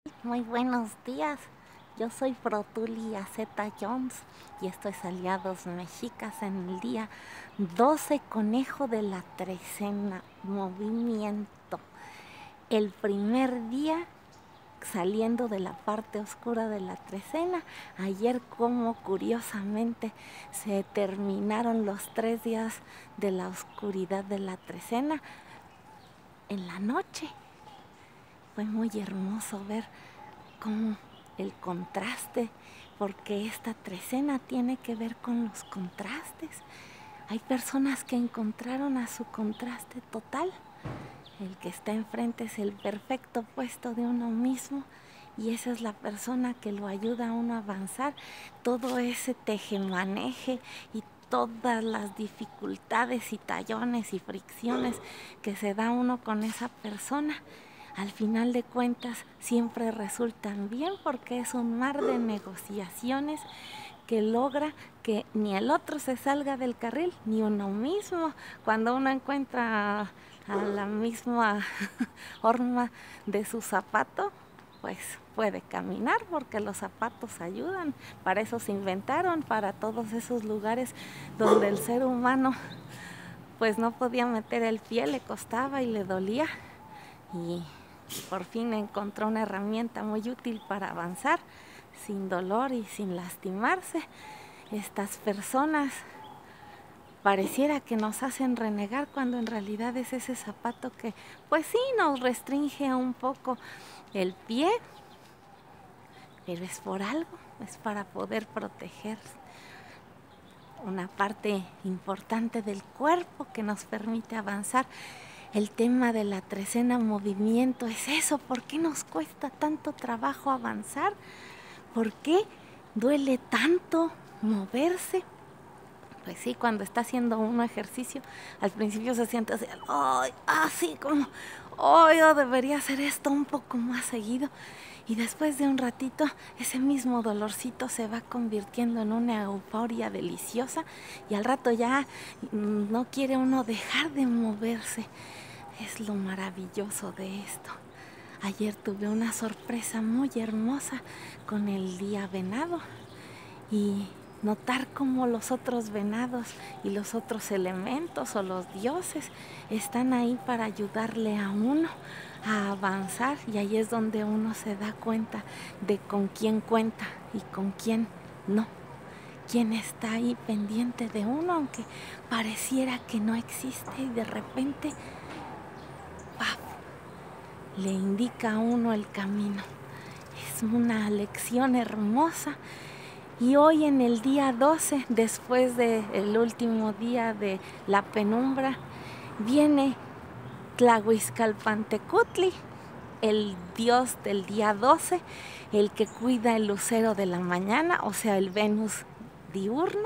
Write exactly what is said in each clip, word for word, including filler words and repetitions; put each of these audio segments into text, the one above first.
Muy buenos días, yo soy Protulia Zeta Jones y esto es Aliados Mexicas en el día doce, conejo de la trecena, movimiento. El primer día saliendo de la parte oscura de la trecena. Ayer, como curiosamente se terminaron los tres días de la oscuridad de la trecena en la noche. Fue muy hermoso ver cómo el contraste, porque esta trecena tiene que ver con los contrastes. Hay personas que encontraron a su contraste total. El que está enfrente es el perfecto opuesto de uno mismo y esa es la persona que lo ayuda a uno a avanzar. Todo ese tejemaneje y todas las dificultades y tallones y fricciones que se da uno con esa persona, al final de cuentas siempre resultan bien porque es un mar de negociaciones que logra que ni el otro se salga del carril, ni uno mismo. Cuando uno encuentra a la misma horma de su zapato, pues puede caminar porque los zapatos ayudan. Para eso se inventaron, para todos esos lugares donde el ser humano pues no podía meter el pie, le costaba y le dolía. Y por fin encontró una herramienta muy útil para avanzar sin dolor y sin lastimarse. Estas personas pareciera que nos hacen renegar cuando en realidad es ese zapato que pues sí nos restringe un poco el pie, pero es por algo, es para poder proteger una parte importante del cuerpo que nos permite avanzar. El tema de la trecena movimiento es eso. ¿Por qué nos cuesta tanto trabajo avanzar? ¿Por qué duele tanto moverse? Pues sí, cuando está haciendo uno ejercicio, al principio se siente así, ¡ay! Así como, ¡ay! Yo debería hacer esto un poco más seguido. Y después de un ratito, ese mismo dolorcito se va convirtiendo en una euforia deliciosa y al rato ya mmm, no quiere uno dejar de moverse. Es lo maravilloso de esto. Ayer tuve una sorpresa muy hermosa con el día venado y notar cómo los otros venados y los otros elementos o los dioses están ahí para ayudarle a uno a avanzar, y ahí es donde uno se da cuenta de con quién cuenta y con quién no, quién está ahí pendiente de uno aunque pareciera que no existe y de repente ¡paf!, le indica a uno el camino. Es una lección hermosa. Y hoy en el día doce, después del último día de la penumbra, viene Tlahuizcalpantecutli, el dios del día doce, el que cuida el lucero de la mañana, o sea, el Venus diurno,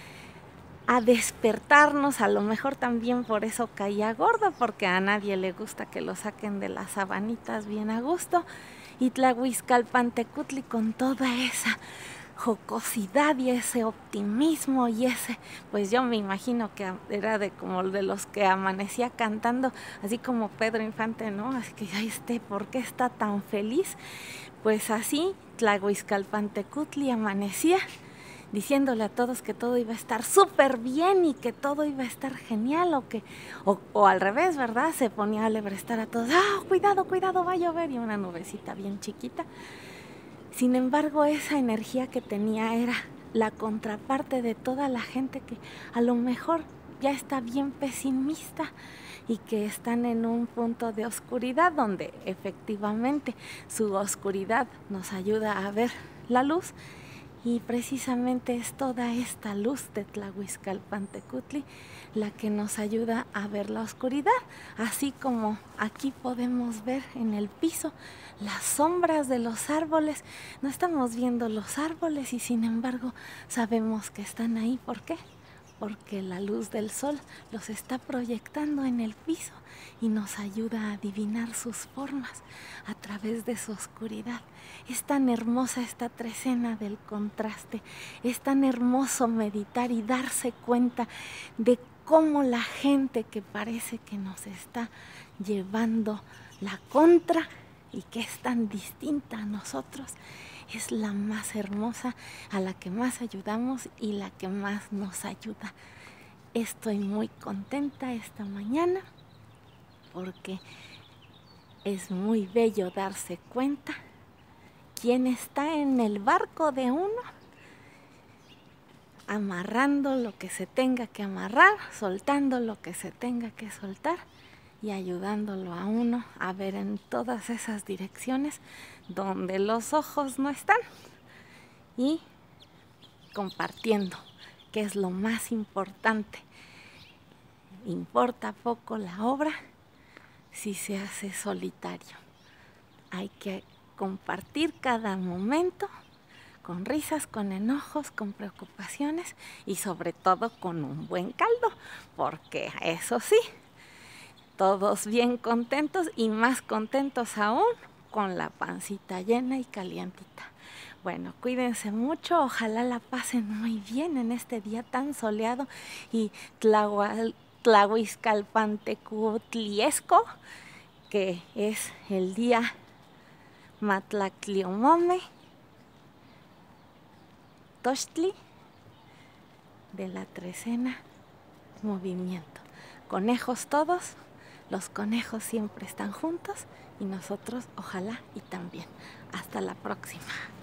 a despertarnos. A lo mejor también por eso caía gordo, porque a nadie le gusta que lo saquen de las sabanitas bien a gusto. Y Tlahuizcalpantecutli, con toda esa jocosidad y ese optimismo y ese, pues yo me imagino que era de como de los que amanecía cantando, así como Pedro Infante, ¿no? Así que, ay, este, ¿por qué está tan feliz? Pues así Tlahuizcalpantecutli amanecía diciéndole a todos que todo iba a estar súper bien y que todo iba a estar genial, o que o, o al revés, ¿verdad? Se ponía a alebrestar a todos, ¡ah, cuidado, cuidado, va a llover! Y una nubecita bien chiquita. Sin embargo, esa energía que tenía era la contraparte de toda la gente que a lo mejor ya está bien pesimista y que están en un punto de oscuridad donde efectivamente su oscuridad nos ayuda a ver la luz. Y precisamente es toda esta luz de Tlahuizcalpantecutli la que nos ayuda a ver la oscuridad, así como aquí podemos ver en el piso las sombras de los árboles. No estamos viendo los árboles y sin embargo sabemos que están ahí. ¿Por qué? Porque la luz del sol los está proyectando en el piso y nos ayuda a adivinar sus formas a través de su oscuridad. Es tan hermosa esta trecena del contraste, es tan hermoso meditar y darse cuenta de cómo la gente que parece que nos está llevando la contra y que es tan distinta a nosotros, es la más hermosa, a la que más ayudamos y la que más nos ayuda. Estoy muy contenta esta mañana porque es muy bello darse cuenta quién está en el barco de uno, amarrando lo que se tenga que amarrar, soltando lo que se tenga que soltar y ayudándolo a uno a ver en todas esas direcciones donde los ojos no están y compartiendo, que es lo más importante. Importa poco la obra si se hace solitario. Hay que compartir cada momento con risas, con enojos, con preocupaciones y sobre todo con un buen caldo, porque eso sí, todos bien contentos y más contentos aún con la pancita llena y calientita. Bueno, cuídense mucho, ojalá la pasen muy bien en este día tan soleado y tlahual, tlahuizcalpantecutliesco, que es el día Matlactliomome Tochtli de la trecena movimiento. Conejos todos, los conejos siempre están juntos y nosotros ojalá y también. Hasta la próxima.